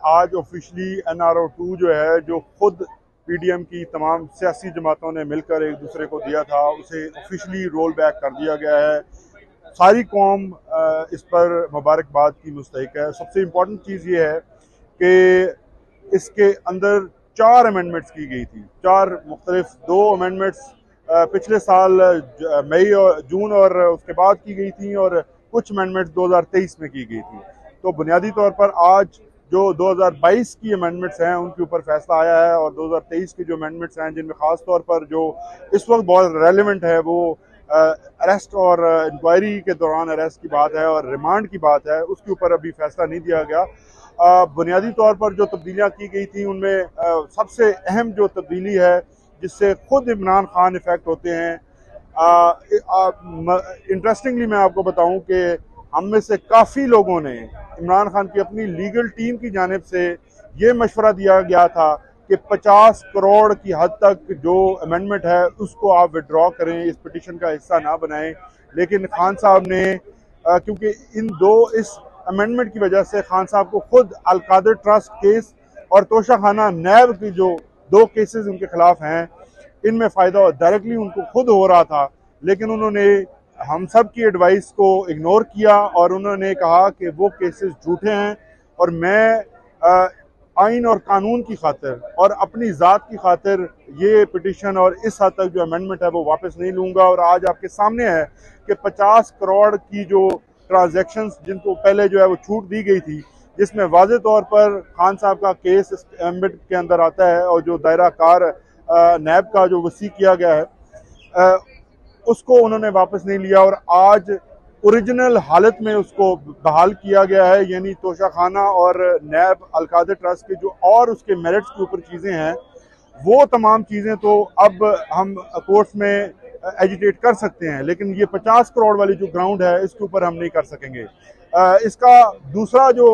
आज officially NRO 2 जो है, जो खुद PDM की तमाम सियासी जमातों ने मिलकर एक दूसरे को दिया था, उसे ऑफिशियली रोल बैक कर दिया गया है। सारी कौम इस पर मुबारकबाद की मुस्तहिक है। सबसे इम्पोर्टेंट चीज़ ये है कि इसके अंदर 4 अमेंडमेंट्स की गई थी, 4 मुख्तलिफ, 2 अमेंडमेंट्स पिछले साल मई और जून और उसके बाद की गई थी, और कुछ अमेंडमेंट्स 2023 में की गई थी। तो बुनियादी तौर पर आज जो 2022 की अमेंडमेंट्स हैं उनके ऊपर फैसला आया है, और 2023 की जो अमेंडमेंट्स हैं जिनमें ख़ास तौर पर जो इस वक्त बहुत रेलेवेंट है वो अरेस्ट और इंक्वायरी के दौरान अरेस्ट की बात है और रिमांड की बात है, उसके ऊपर अभी फैसला नहीं दिया गया। बुनियादी तौर पर जो तब्दीलियाँ की गई थी उनमें सबसे अहम जो तब्दीली है जिससे खुद इमरान खान इफेक्ट होते हैं, इंटरेस्टिंगली मैं आपको बताऊं कि हम में से काफ़ी लोगों ने इमरान खान की अपनी लीगल टीम की जानिब से ये मशवरा दिया गया था कि 50 करोड़ की हद तक जो अमेंडमेंट है उसको आप विड्रॉ करें, इस पिटीशन का हिस्सा ना बनाएं। लेकिन खान साहब ने क्योंकि इस अमेंडमेंट की वजह से खान साहब को खुद अलकादर ट्रस्ट केस और तोशाखाना नैब की जो 2 केसेस उनके खिलाफ हैं, इनमें फ़ायदा डायरेक्टली उनको खुद हो रहा था, लेकिन उन्होंने हम सब की एडवाइस को इग्नोर किया और उन्होंने कहा कि वो केसेस झूठे हैं और मैं आइन और कानून की खातिर और अपनी ज़ात की खातिर ये पिटीशन और इस हद तक जो अमेंडमेंट है वो वापस नहीं लूँगा। और आज आपके सामने है कि 50 करोड़ की जो ट्रांजैक्शंस जिनको पहले जो है वो छूट दी गई थी, जिसमें वाज़े तौर पर खान साहब का केस इस एम्बिट के अंदर आता है और जो दायरा कार नैब का जो वसी किया गया है उसको उन्होंने वापस नहीं लिया और आज ओरिजिनल हालत में उसको बहाल किया गया है। यानी तोशाखाना और नैब अलकादर ट्रस्ट के जो और उसके मेरिट्स के ऊपर चीज़ें हैं वो तमाम चीज़ें तो अब हम कोर्ट्स में एजिटेट कर सकते हैं, लेकिन ये 50 करोड़ वाली जो ग्राउंड है इसके ऊपर हम नहीं कर सकेंगे। इसका दूसरा जो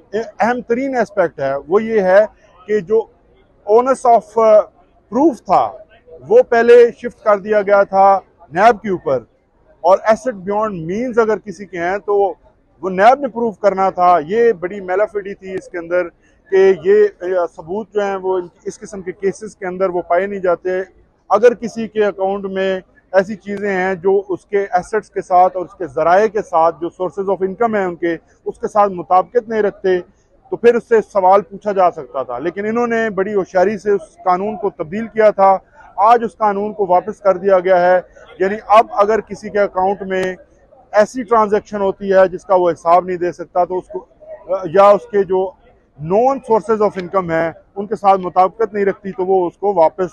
अहम तरीन एस्पेक्ट है वो ये है कि जो ओनस ऑफ प्रूफ था वो पहले शिफ्ट कर दिया गया था नैब के ऊपर, और एसेट बियॉन्ड मींस अगर किसी के हैं तो वो नैब ने प्रूफ करना था। ये बड़ी मेलाफिडी थी इसके अंदर कि ये सबूत जो हैं वो इस किस्म के केसेस के अंदर वो पाए नहीं जाते। अगर किसी के अकाउंट में ऐसी चीज़ें हैं जो उसके एसेट्स के साथ और उसके ज़राए के साथ जो सोर्सेज ऑफ इनकम है उनके उसके साथ मुताबिकत नहीं रखते तो फिर उससे सवाल पूछा जा सकता था, लेकिन इन्होंने बड़ी होशियारी से उस कानून को तब्दील किया था। आज उस कानून को वापस कर दिया गया है, यानी अब अगर किसी के अकाउंट में ऐसी ट्रांजैक्शन होती है जिसका वो हिसाब नहीं दे सकता तो उसको या उसके जो नॉन सोर्सेज ऑफ इनकम है उनके साथ मुताबिकत नहीं रखती तो वो उसको वापस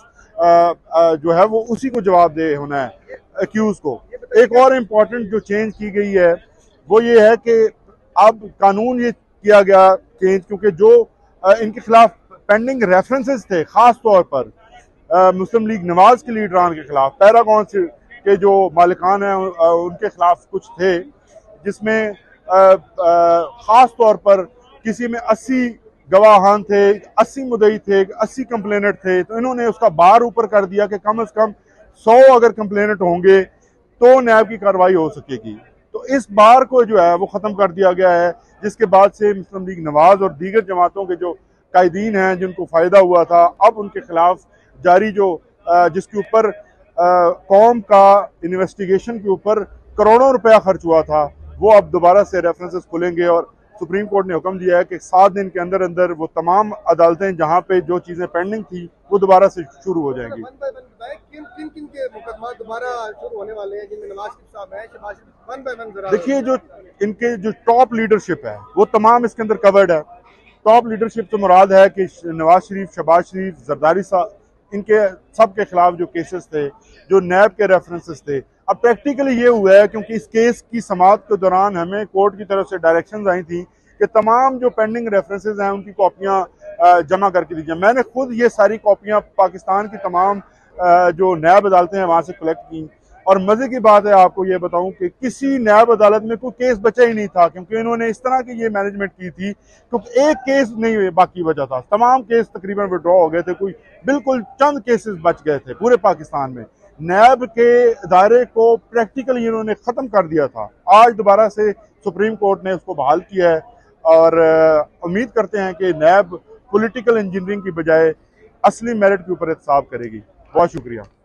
जो है वो उसी को जवाब दे होना है एक्यूज को। एक और इम्पॉर्टेंट जो चेंज की गई है वो ये है कि अब कानून ये किया गया चेंज क्योंकि जो इनके खिलाफ पेंडिंग रेफरेंसेस थे, खास तौर पर मुस्लिम लीग नवाज के लीडरान के खिलाफ, पैरागॉन के जो मालिकान हैं उनके खिलाफ कुछ थे जिसमें खास तौर पर किसी में 80 गवाहान थे, 80 मुदई थे, 80 कंप्लेनेंट थे, तो इन्होंने उसका बार ऊपर कर दिया कि कम से कम 100 अगर कंप्लेनेंट होंगे तो नैब की कार्रवाई हो सकेगी। तो इस बार को जो है वो ख़त्म कर दिया गया है, जिसके बाद से मुस्लिम लीग नवाज और दीगर जमातों के जो कायदीन हैं जिनको फ़ायदा हुआ था, अब उनके खिलाफ जारी जो जिसके ऊपर कौम का इन्वेस्टिगेशन के ऊपर करोड़ों रुपया खर्च हुआ था वो अब दोबारा से रेफरेंसेस खुलेंगे और सुप्रीम कोर्ट ने हुक्म दिया है कि 7 दिन के अंदर अंदर वो तमाम अदालतें जहां पे जो चीज़ें पेंडिंग थी वो दोबारा से शुरू हो जाएंगी। किन के मुकदमा दोबारा शुरू होने वाले हैं जिनमें नवाज शरीफ साहब हैं, Shahbaz Sharif, one by one देखिए जो इनके जो टॉप लीडरशिप है वो तमाम इसके अंदर कवर्ड है। टॉप लीडरशिप तो मुराद है कि नवाज शरीफ, शहबाज शरीफ, जरदारी साहब, इनके सब के खिलाफ जो केसेस थे, जो नैब के रेफरेंसेस थे, अब प्रैक्टिकली ये हुआ है क्योंकि इस केस की समाअत के दौरान हमें कोर्ट की तरफ से डायरेक्शंस आई थी कि तमाम जो पेंडिंग रेफरेंसेस हैं उनकी कॉपियां जमा करके दीजिए। मैंने खुद ये सारी कॉपियां पाकिस्तान की तमाम जो नैब अदालतें हैं वहाँ से कलेक्ट की, और मज़े की बात है आपको ये बताऊं कि किसी नैब अदालत में कोई केस बचा ही नहीं था क्योंकि इन्होंने इस तरह की ये मैनेजमेंट की थी क्योंकि एक केस नहीं बाकी बचा था, तमाम केस तकरीबन विड्रॉ हो गए थे, कोई बिल्कुल चंद केसेस बच गए थे पूरे पाकिस्तान में। नैब के इदारे को प्रैक्टिकली इन्होंने ख़त्म कर दिया था। आज दोबारा से सुप्रीम कोर्ट ने उसको बहाल किया है और उम्मीद करते हैं कि नैब पॉलिटिकल इंजीनियरिंग की बजाय असली मेरिट के ऊपर एहतसाब करेगी। बहुत शुक्रिया।